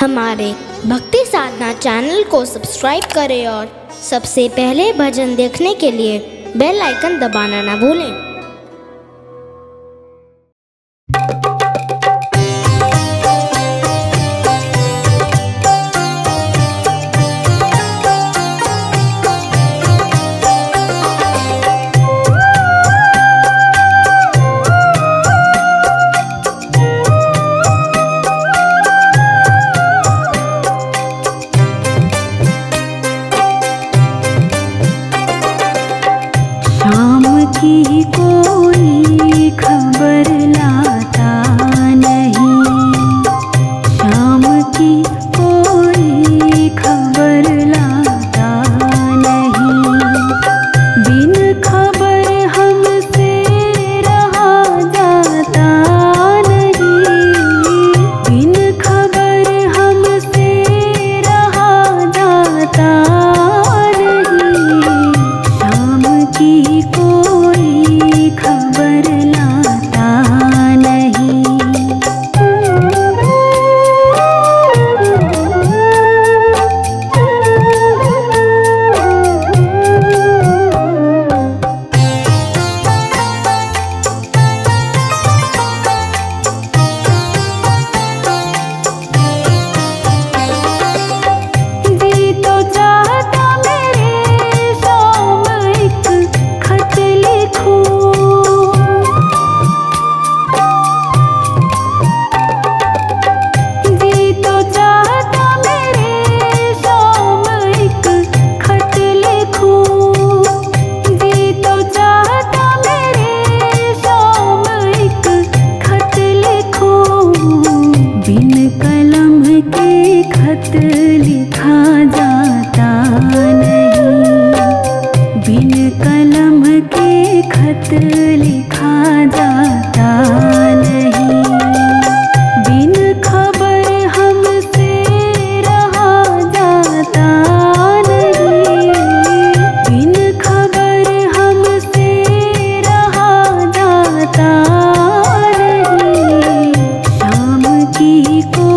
हमारे भक्ति साधना चैनल को सब्सक्राइब करें और सबसे पहले भजन देखने के लिए बेल आइकन दबाना ना भूलें। की कोई खबर लाता नहीं, शाम की कोई खबर लाता नहीं, बिन खबर हमसे रहा जाता नहीं, बिन खबर हमसे रहा जाता नहीं, शाम की कोई खबर लाता नहीं। जी तो चाहता मेरे शाम एक खत लिखूं, जी तो चाहता मेरे शाम एक खत लिखूं, जी तो चाहता मेरे शाम एक खत लिखूं, बिन कलम के खत लिखा जाता नहीं, बिन कलम के खत लिखा जाता नहीं, बिन खबर हमसे रहा जाता नहीं, बिन खबर हमसे रहा जाता नहीं, शाम की